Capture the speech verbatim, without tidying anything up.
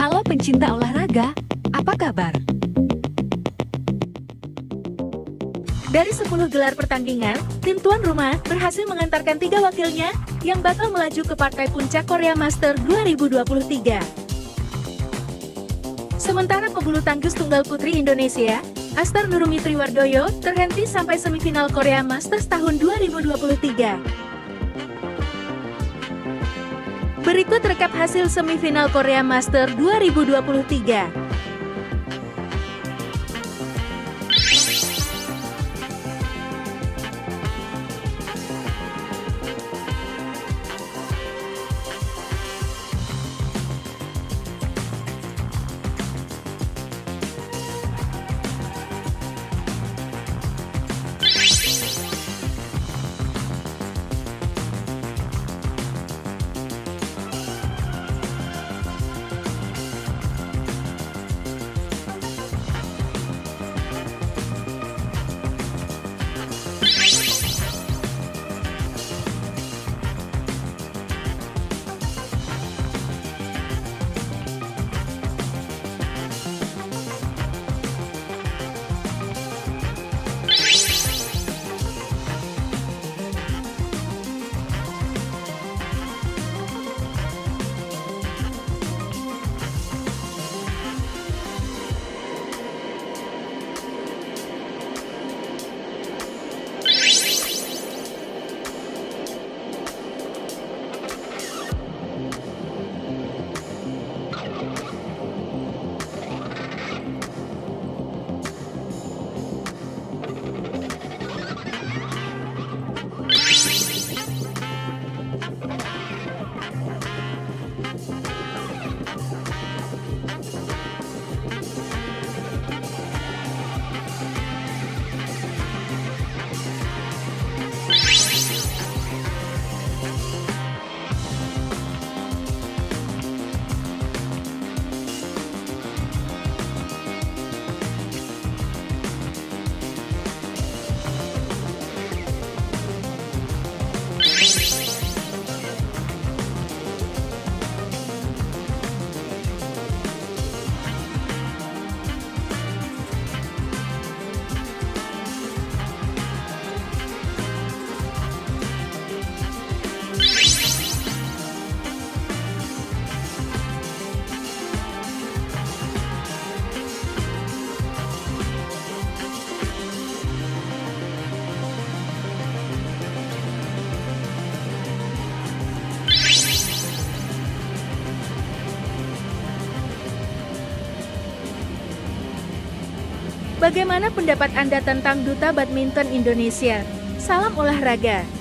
Halo pencinta olahraga, apa kabar? Dari sepuluh gelar pertandingan, tim tuan rumah berhasil mengantarkan tiga wakilnya yang bakal melaju ke partai puncak Korea Master dua ribu dua puluh tiga. Sementara pebulu tangkis tunggal putri Indonesia, Astar Nurumi Triwardoyo, terhenti sampai semifinal Korea Masters tahun dua ribu dua puluh tiga. Berikut rekap hasil semifinal Korea Master dua ribu dua puluh tiga. Bagaimana pendapat Anda tentang Duta Badminton Indonesia? Salam olahraga!